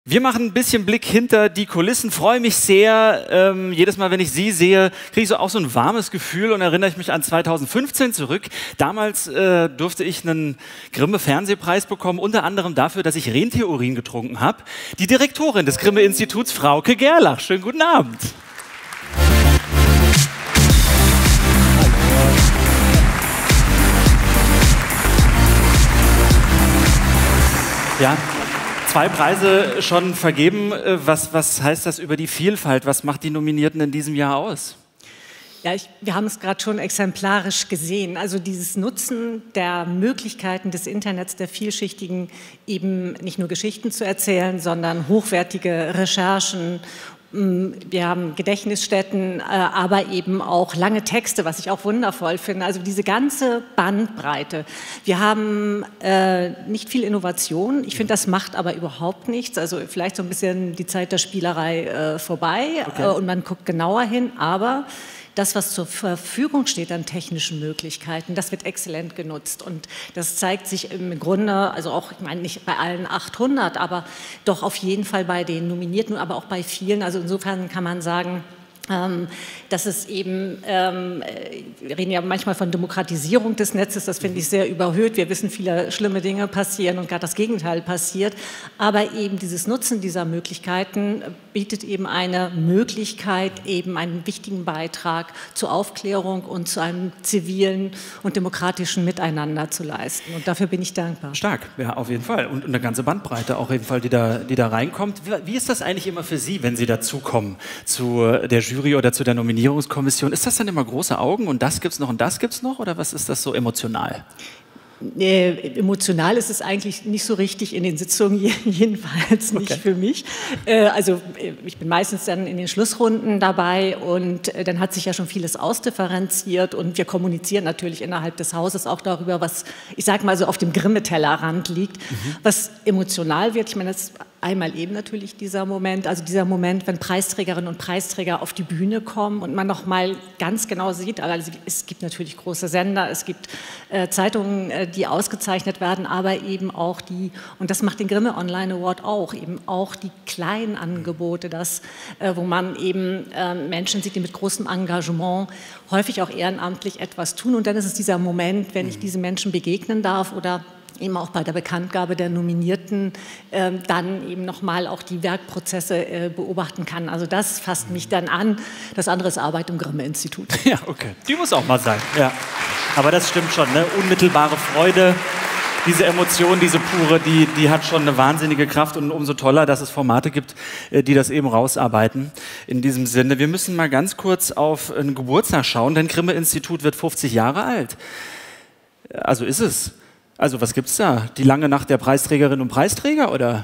Wir machen ein bisschen Blick hinter die Kulissen, freue mich sehr. Jedes Mal, wenn ich Sie sehe, kriege ich auch so ein warmes Gefühl und erinnere ich mich an 2015 zurück. Damals durfte ich einen Grimme-Fernsehpreis bekommen, unter anderem dafür, dass ich Rentierurin getrunken habe. Die Direktorin des Grimme-Instituts, Frauke Gerlach. Schönen guten Abend. Ja. 2 Preise schon vergeben. Was heißt das über die Vielfalt? Was macht die Nominierten in diesem Jahr aus? Ja, wir haben es gerade schon exemplarisch gesehen. Also dieses Nutzen der Möglichkeiten des Internets, der vielschichtigen, eben nicht nur Geschichten zu erzählen, sondern hochwertige Recherchen. Wir haben Gedächtnisstätten, aber eben auch lange Texte, was ich auch wundervoll finde. Also diese ganze Bandbreite. Wir haben nicht viel Innovation. Ich finde, das macht aber überhaupt nichts. Also vielleicht so ein bisschen die Zeit der Spielerei vorbei. Okay. Und man guckt genauer hin. Aber das, was zur Verfügung steht an technischen Möglichkeiten, das wird exzellent genutzt. Und das zeigt sich im Grunde, also auch, ich meine, nicht bei allen 800, aber doch auf jeden Fall bei den Nominierten, aber auch bei vielen. Also insofern kann man sagen, dass es eben, wir reden ja manchmal von Demokratisierung des Netzes, das finde ich sehr überhöht. Wir wissen, viele schlimme Dinge passieren und gerade das Gegenteil passiert. Aber eben dieses Nutzen dieser Möglichkeiten bietet eben eine Möglichkeit, eben einen wichtigen Beitrag zur Aufklärung und zu einem zivilen und demokratischen Miteinander zu leisten. Und dafür bin ich dankbar. Stark, ja, auf jeden Fall. Und eine ganze Bandbreite auf jeden Fall, die da reinkommt. Wie ist das eigentlich immer für Sie, wenn Sie dazukommen zu der Jury oder zu der Nominierungskommission? Ist das dann immer große Augen und das gibt's noch und das gibt's noch? Oder was ist das so emotional? Emotional ist es eigentlich nicht so richtig in den Sitzungen, jedenfalls nicht für mich. Also ich bin meistens dann in den Schlussrunden dabei und dann hat sich ja schon vieles ausdifferenziert und wir kommunizieren natürlich innerhalb des Hauses auch darüber, was, ich sag mal so, auf dem Grimme-Tellerrand liegt, was emotional wird. Ich meine, das ist einmal eben natürlich dieser Moment, wenn Preisträgerinnen und Preisträger auf die Bühne kommen und man noch mal ganz genau sieht, also es gibt natürlich große Sender, es gibt Zeitungen, die ausgezeichnet werden, aber eben auch die, und das macht den Grimme Online Award auch, eben auch die kleinen Angebote, wo man eben Menschen sieht, die mit großem Engagement, häufig auch ehrenamtlich etwas tun. Und dann ist es dieser Moment, wenn ich diesen Menschen begegnen darf oder eben auch bei der Bekanntgabe der Nominierten dann eben nochmal auch die Werkprozesse beobachten kann. Also das fasst mich dann an. Das andere ist Arbeit im Grimme-Institut. Ja, okay. Die muss auch mal sein. Ja. Aber das stimmt schon, ne? Unmittelbare Freude, diese Emotion, diese pure, die hat schon eine wahnsinnige Kraft und umso toller, dass es Formate gibt, die das eben rausarbeiten. In diesem Sinne, wir müssen mal ganz kurz auf einen Geburtstag schauen, denn Grimme-Institut wird 50 Jahre alt. Also ist es. Also was gibt's da? Die lange Nacht der Preisträgerinnen und Preisträger oder?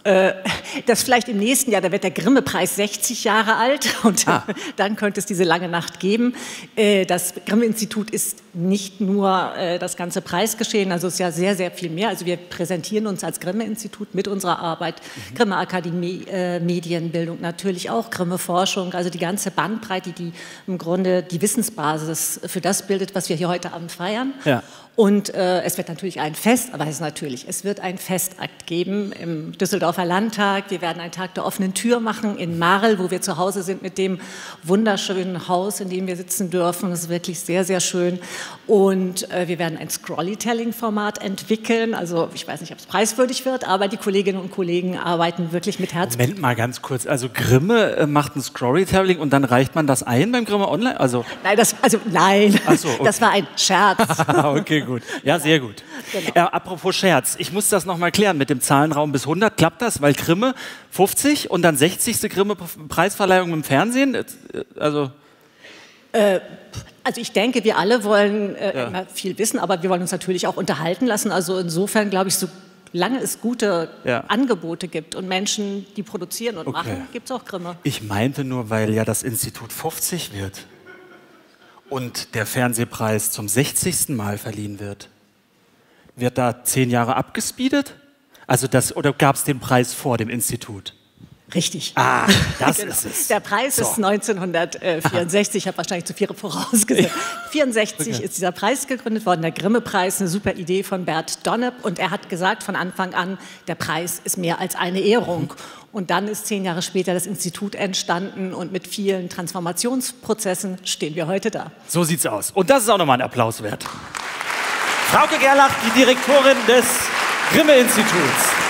Das vielleicht im nächsten Jahr, da wird der Grimme-Preis 60 Jahre alt und dann könnte es diese lange Nacht geben. Das Grimme-Institut ist nicht nur das ganze Preisgeschehen, also es ist ja sehr, sehr viel mehr. Also wir präsentieren uns als Grimme-Institut mit unserer Arbeit, Grimme-Akademie, Medienbildung natürlich auch, Grimme-Forschung, also die ganze Bandbreite, die im Grunde die Wissensbasis für das bildet, was wir hier heute Abend feiern. Ja. Und es wird natürlich ein Fest, aber es wird ein Festakt geben im Düsseldorfer Landtag. Wir werden einen Tag der offenen Tür machen in Marl, wo wir zu Hause sind mit dem wunderschönen Haus, in dem wir sitzen dürfen. Das ist wirklich sehr, sehr schön. Und wir werden ein Scrollytelling-Format entwickeln. Also ich weiß nicht, ob es preiswürdig wird, aber die Kolleginnen und Kollegen arbeiten wirklich mit Herz. Moment mal ganz kurz. Also Grimme macht ein Scrollytelling und dann reicht man das ein beim Grimme Online? Nein, ach so, okay. Das war ein Scherz. Okay, gut. Ja, sehr gut. Genau. Apropos Scherz, ich muss das noch mal klären mit dem Zahlenraum bis 100. Klappt das? Weil Grimme 50 und dann 60. Grimme-Preisverleihung im Fernsehen? Also ich denke, wir alle wollen immer viel wissen, aber wir wollen uns natürlich auch unterhalten lassen. Also insofern glaube ich, solange es gute Angebote gibt und Menschen, die produzieren und machen, gibt es auch Grimme. Ich meinte nur, weil ja das Institut 50 wird und der Fernsehpreis zum 60. Mal verliehen wird. Wird da 10 Jahre abgespeedet? Also oder gab es den Preis vor dem Institut? Richtig. Ah, das genau. ist es. Der Preis ist 1964, ich habe wahrscheinlich zu viel vorausgesagt. 1964 ist dieser Preis gegründet worden, der Grimme-Preis, eine super Idee von Bert Donnep. Und er hat gesagt von Anfang an, der Preis ist mehr als eine Ehrung. Und dann ist 10 Jahre später das Institut entstanden und mit vielen Transformationsprozessen stehen wir heute da. So sieht's aus. Und das ist auch nochmal ein Applaus wert. Frauke Gerlach, die Direktorin des Grimme-Instituts.